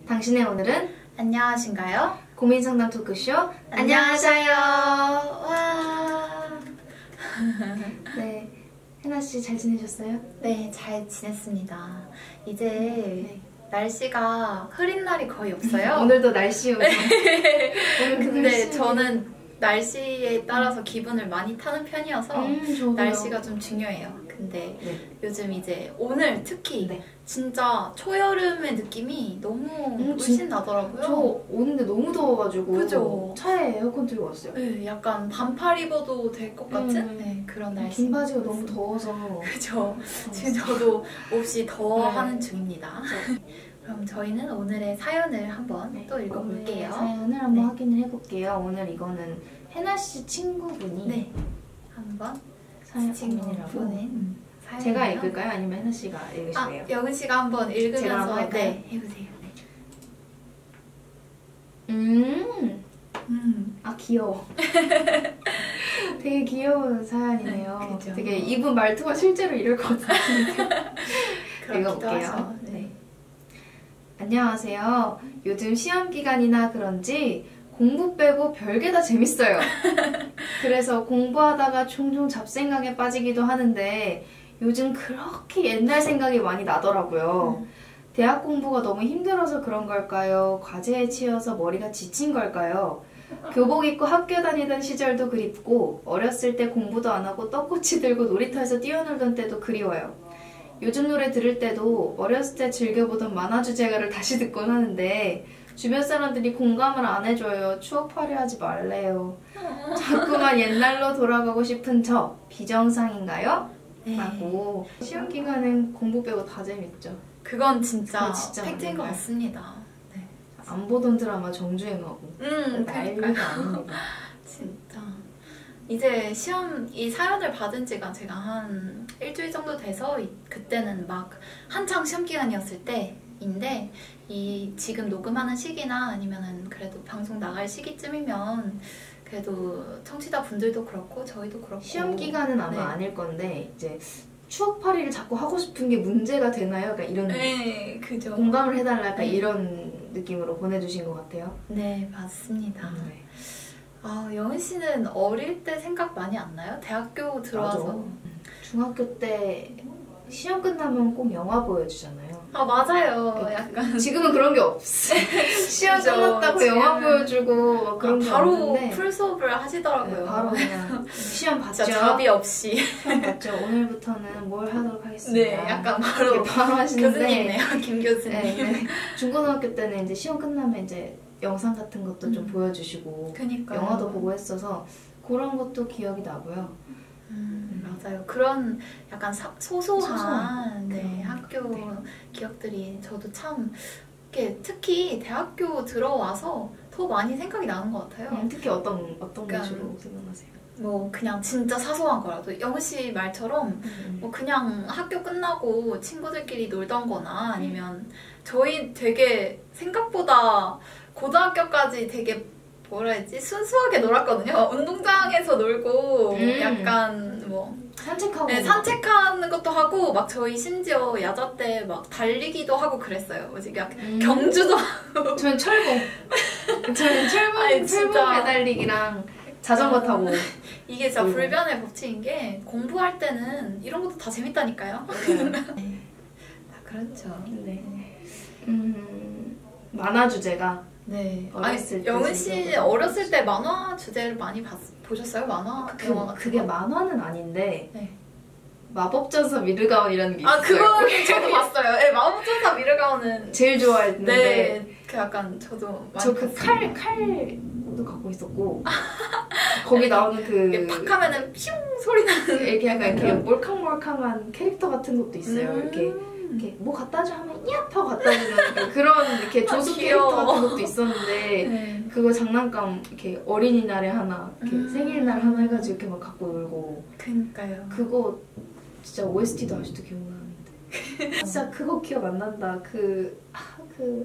당신의 오늘은 안녕하신가요? 고민상담 토크쇼 안녕하세요. 와. 네, 혜나씨 잘 지내셨어요? 네, 잘 지냈습니다. 이제 네. 날씨가 흐린 날이 거의 없어요. 오늘도 날씨 오죠? 오늘 근데 저는 날씨에 따라서 기분을 많이 타는 편이어서 저도요. 날씨가 좀 중요해요. 근데 네. 요즘 이제 오늘 특히 네. 진짜 초여름의 느낌이 너무 훨씬 나더라고요. 저 오는데 너무 더워가지고 그죠? 차에 에어컨 틀고 왔어요. 네, 약간 반팔 입어도 될 것 같은 네, 그런 날씨. 긴 바지가 너무 더워서. 그죠? 지금 저도 몹시 더워하는 중입니다. 그럼 저희는 오늘의 사연을 한번 또 읽어볼게요. 사연을 한번 확인을 해볼게요. 오늘 이거는 혜나씨 친구분이 네, 한번 사연 친구분이라고 보낸 사연이에요. 제가 읽을까요? 아니면 혜나씨가 읽으실래요? 여은 씨가 한번 제가 읽으면서 한번 할까요? 네, 해보세요. 아 귀여워. 되게 귀여운 사연이네요. 네, 그죠. 되게 이분 말투가 실제로 이럴 것 같은데. 그렇기도 읽어볼게요. 하죠. 네. 안녕하세요. 요즘 시험 기간이나 그런지 공부 빼고 별게 다 재밌어요. 그래서 공부하다가 종종 잡생각에 빠지기도 하는데 요즘 그렇게 옛날 생각이 많이 나더라고요. 대학 공부가 너무 힘들어서 그런 걸까요? 과제에 치여서 머리가 지친 걸까요? 교복 입고 학교 다니던 시절도 그립고 어렸을 때 공부도 안 하고 떡꼬치 들고 놀이터에서 뛰어놀던 때도 그리워요. 요즘 노래 들을 때도 어렸을 때 즐겨보던 만화 주제가를 다시 듣곤 하는데 주변 사람들이 공감을 안 해줘요. 추억팔이 하지 말래요. 자꾸만 옛날로 돌아가고 싶은 저 비정상인가요? 네. 라고. 시험 기간엔 공부 빼고 다 재밌죠. 그건 진짜 그거 진짜 팩트인 것 맞는 같습니다. 네. 안 보던 드라마 정주행하고 난리가 그러니까 아닙니다. 진짜 이제 시험 이 사연을 받은 지가 제가 한 일주일 정도 돼서 그때는 막 한창 시험 기간이었을 때인데 이 지금 녹음하는 시기나 아니면은 그래도 방송 나갈 시기쯤이면 그래도 청취자 분들도 그렇고 저희도 그렇고 시험 기간은 아마 네. 아닐 건데 이제 추억팔이를 자꾸 하고 싶은 게 문제가 되나요? 약간 이런 네, 그죠. 공감을 해달라 약간 네. 이런 느낌으로 보내주신 것 같아요. 네, 맞습니다. 네. 여은 씨는 어릴 때 생각 많이 안 나요? 대학교 들어와서. 맞아. 중학교 때 시험 끝나면 꼭 영화 보여주잖아요. 맞아요. 약간 지금은 그런 게 없어. 시험 그죠. 끝났다고 지금 영화 보여주고 막 그런 게 바로 없는데 풀 수업을 하시더라고요. 네, 바로 그냥 시험 봤죠. 진짜 자비 없이. 시험 봤죠. 오늘부터는 뭘 하도록 하겠습니다. 네, 약간 바로 이렇게 바로 하시는데 교수님이네요, 김 교수님. 네. 중고등학교 때는 이제 시험 끝나면 이제 영상 같은 것도 좀 보여주시고 그니까요. 영화도 보고 했어서 그런 것도 기억이 나고요. 맞아요. 그런 약간 소소한 소소한 네, 그런 학교 것들. 기억들이 저도 참 이렇게 특히 대학교 들어와서 더 많이 생각이 나는 것 같아요. 특히 어떤 게 그러니까 주로 생각나세요? 뭐 그냥 진짜 사소한 거라도 영우 씨 말처럼 뭐 그냥 학교 끝나고 친구들끼리 놀던 거나 아니면 저희 되게 생각보다 고등학교까지 되게 뭐라 해야지 순수하게 놀았거든요. 운동장에서 놀고 약간 뭐 산책하고 네, 산책하는 것도 하고 막 저희 심지어 야자 때 막 달리기도 하고 그랬어요. 뭐지 약간 경주도 하고 저는 철봉 아니, 철봉 진짜. 매달리기랑 자전거 타고 이게 진짜 불변의 법칙인 게 공부할 때는 이런 것도 다 재밌다니까요. 네. 그렇죠. 네. 만화 주제가 네. 어렸을 때 영은 씨 진짜 어렸을 때 만화 주제를 많이 보셨어요? 만화? 영화 같은 그게 거? 만화는 아닌데 네. 마법전사 미르가온이라는 게 있어요. 그거 저도 봤어요. 네, 마법전사 미르가온은 제일 좋아했는데 네, 그 약간 저도 많이 저 그 봤어요. 칼도 갖고 있었고 거기 나오는 이게 팍 하면은 퓨 소리 나는 이렇게 약간 이렇게 몰캉몰캉한 캐릭터 같은 것도 있어요. 이렇게 뭐 갖다 줘 하면 이압 하고 갖다 주는 그런 이렇게 조수 귀여워. 캐릭터 같은 것도 있었는데 네. 그거 장난감 이렇게 어린이날에 하나 이렇게 생일날 하나 해가지고 이렇게 막 갖고 놀고 그니까요. 그거 진짜 OST도 아직도 기억나는데 진짜 그거 기억 안 난다. 그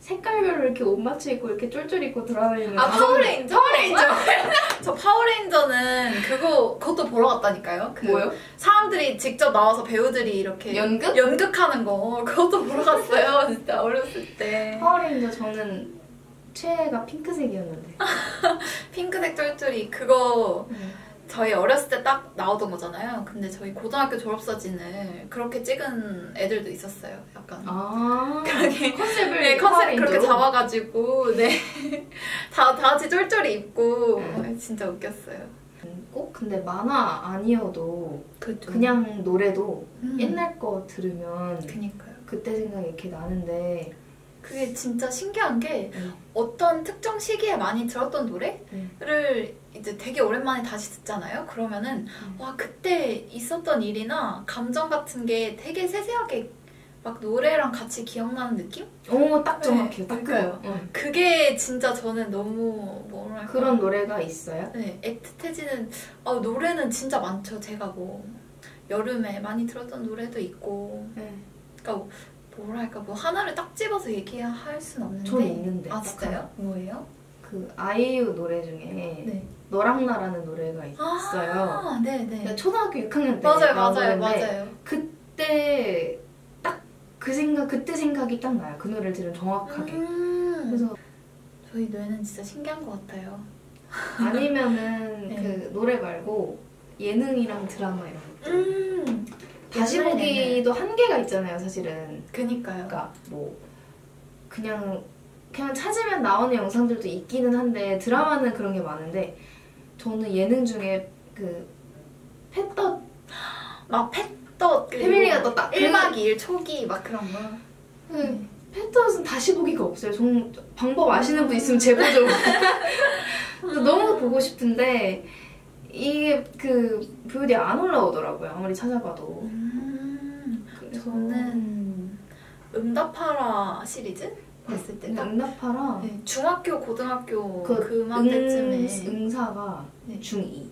색깔별로 이렇게 옷 맞춰 입고 이렇게 쫄쫄 입고 돌아다니는 파워레인저? 저 파워레인저는 그것도 보러 갔다니까요. 뭐요? 사람들이 직접 나와서 배우들이 이렇게 연극하는 거 그것도 보러 갔어요. 진짜 어렸을 때. 파워레인저 저는 최애가 핑크색이었는데. 핑크색 쫄쫄이 그거 저희 어렸을 때 딱 나오던 거잖아요. 근데 저희 고등학교 졸업사진을 그렇게 찍은 애들도 있었어요. 약간 그렇게 컨셉을 컨셉 그렇게 잡아가지고 다 같이 쫄쫄이 입고 진짜 웃겼어요. 꼭 근데 만화 아니어도 그렇죠. 그냥 노래도 옛날 거 들으면 그니까요. 그때 생각이 이렇게 나는데 그게 진짜 신기한 게 어떤 특정 시기에 많이 들었던 노래를 이제 되게 오랜만에 다시 듣잖아요. 그러면은 와 그때 있었던 일이나 감정 같은 게 되게 세세하게 막 노래랑 같이 기억나는 느낌? 딱 정확해요. 딱 그거요. 그게 진짜 저는 너무 뭐랄까 그런 노래가 있어요? 네, 애틋해지는 노래는 진짜 많죠. 제가 뭐 여름에 많이 들었던 노래도 있고 그러니까 뭐랄까 뭐 하나를 딱 집어서 얘기할 순 없는데 저는 있는데. 진짜요? 뭐예요? 그 아이유 노래 중에 너랑 나라는 노래가 있어요. 네네. 초등학교 6학년 때 맞아요. 그때 딱 그때 생각이 딱 나요. 그 노래를 들으면 정확하게. 그래서 저희 뇌는 진짜 신기한 것 같아요. 아니면은 그 노래 말고 예능이랑 드라마 이런 거. 다시 보기도 한계가 있잖아요, 사실은. 그니까요. 그러니까 뭐 그냥 찾으면 나오는 영상들도 있기는 한데 드라마는 그런 게 많은데 저는 예능 중에 그 펫떡 패밀리가 떴다. 1박 2일 초기 막 그런 거. 펫떡은 다시 보기가 없어요. 방법 아시는 분 있으면 제보 좀. 너무 보고 싶은데 이게 그 VOD 안 올라오더라고요. 아무리 찾아봐도. 저는 응답하라 시리즈 봤을 때 딱 응답하라 중학교 고등학교 그맘때쯤에 응사가 중2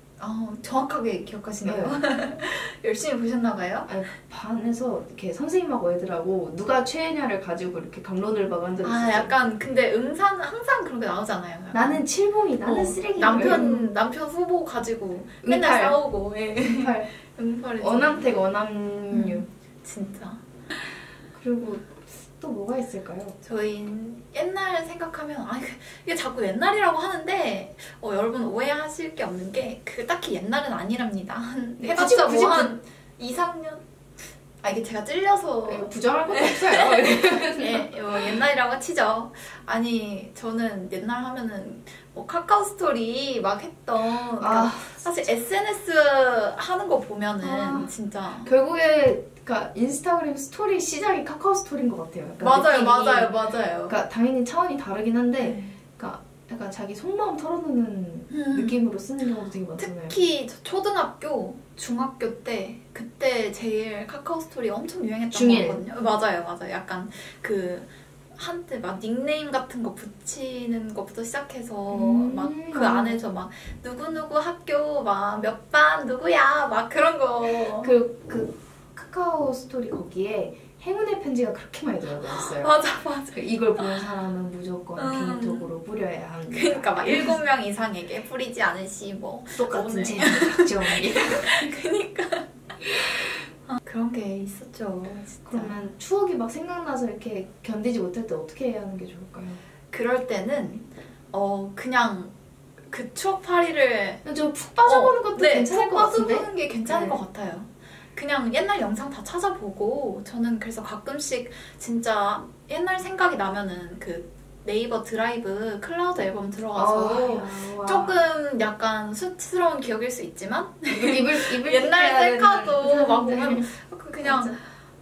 정확하게 기억하시네요. 열심히 보셨나봐요. 반에서 이렇게 선생님하고 애들하고 누가 최애냐를 가지고 이렇게 감론을 박은 적이 있어요. 약간 근데 응사는 항상 그런 게 나오잖아요. 약간. 나는 칠봉이, 나는 쓰레기. 남편 후보 가지고 맨날 싸우고. 응팔. 어남택 어남유. 진짜. 그리고 또 뭐가 있을까요? 저희 옛날 생각하면 이게 자꾸 옛날이라고 하는데 여러분 오해하실 게 없는 게 그 딱히 옛날은 아니랍니다. 해봤자 뭐 한 2, 3년? 이게 제가 찔려서 부정할 것도 없어요. 옛날이라고 치죠. 아니 저는 옛날 하면은 뭐 카카오 스토리 막 했던 사실 SNS 하는 거 보면은 진짜 결국에 그러니까 인스타그램 스토리 시작이 카카오 스토리인 것 같아요. 맞아요. 그러니까 당연히 차원이 다르긴 한데, 그러니까 약간 자기 속마음 털어놓는 느낌으로 쓰는 경우도 되게 많잖아요. 특히 초등학교, 중학교 때 그때 제일 카카오 스토리 엄청 유행했던 거거든요. 맞아요. 약간 그 한때 막 닉네임 같은 거 붙이는 것부터 시작해서 막 그 안에서 막 누구누구 학교 막 몇 반 누구야 막 그런 거. 그 카카오 스토리 거기에 행운의 편지가 그렇게 많이 들어가 있어요. 맞아. 이걸 본 사람은 무조건 개인톡으로 뿌려야 합니다. 그러니까 막 7명 이상에게 뿌리지 않으시 뭐 똑같은 제목 작정. 그러니까 그런 게 있었죠. 진짜. 그러면 추억이 막 생각나서 이렇게 견디지 못할 때 어떻게 해야 하는 게 좋을까요? 그럴 때는 그냥 그 추억팔이를 좀 푹 빠져보는 것도 괜찮을 것 같은데? 푹 빠져보는 게 괜찮을 것 같아요. 그냥 옛날 영상 다 찾아보고 저는 그래서 가끔씩 진짜 옛날 생각이 나면은 그 네이버 드라이브 클라우드 앨범 들어가서 조금 약간 수치스러운 기억일 수 있지만 입을 옛날 셀카도 막 보면 그냥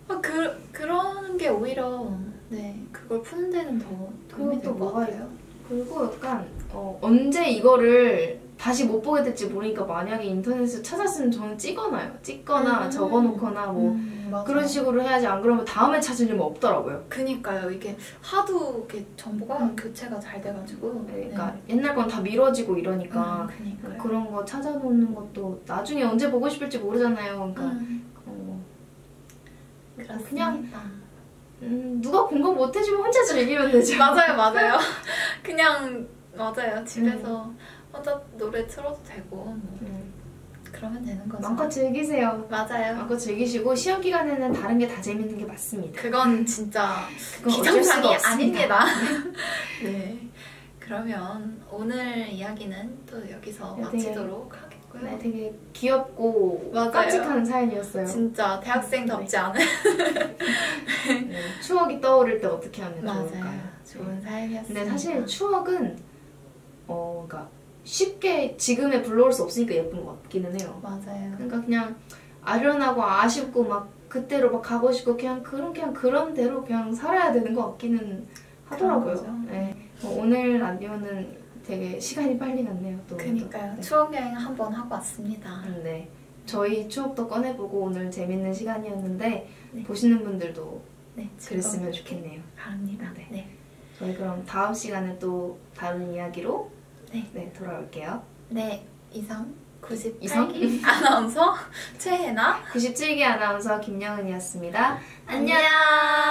그런 게 오히려 그걸 푸는 데는 더 도움이 될 것 같아요. 그리고 약간 언제 이거를 다시 못 보게 될지 모르니까 만약에 인터넷에서 찾았으면 저는 찍거나 적어놓거나 뭐 그런 식으로 해야지. 안 그러면 다음에 찾으려면 없더라고요. 그니까요. 이게 하도 이렇게 정보가 교체가 잘 돼가지고 그러니까 옛날 건 다 미뤄지고 이러니까 그런 거 찾아놓는 것도 나중에 언제 보고 싶을지 모르잖아요. 그러니까 그냥 누가 공감 못 해주면 혼자 즐기면 되죠. 맞아요. 그냥 맞아요. 집에서 혼자 노래 틀어도 되고 뭐. 그러면 되는 거죠. 마음껏 즐기세요. 맞아요. 마음껏 즐기시고 시험 기간에는 다른 게 다 재밌는 게 맞습니다. 그건 진짜 그건 어쩔 수가 비정상이 없습니다. 아닙니다. 네. 그러면 오늘 이야기는 또 여기서 네, 마치도록 하겠고요. 네, 되게 귀엽고 맞아요. 깜찍한 사연이었어요. 진짜 대학생답지 않은 네, 추억이 떠오를 때 어떻게 하면 좋을까요? 맞아요. 좋은 사연이었습니다. 근데 사실 추억은 그러니까 쉽게 지금에 불러올 수 없으니까 예쁜 것 같기는 해요. 맞아요. 그러니까 그냥 아련하고 아쉽고 막 그때로 막 가고 싶고 그냥 그런 대로 그냥 살아야 되는 것 같기는 하더라고요. 그런 거죠. 네. 오늘 라디오는 되게 시간이 빨리 갔네요. 또 그니까요. 네. 추억 여행 한번 하고 왔습니다. 네. 저희 추억도 꺼내보고 오늘 재밌는 시간이었는데 네. 보시는 분들도 네, 그랬으면 좋겠네요. 바랍니다. 네. 네. 저희 그럼 다음 시간에 또 다른 이야기로 네. 돌아올게요. 네, 이상 이상? 98기 아나운서 최혜나 97기 아나운서 김영은이었습니다. 안녕.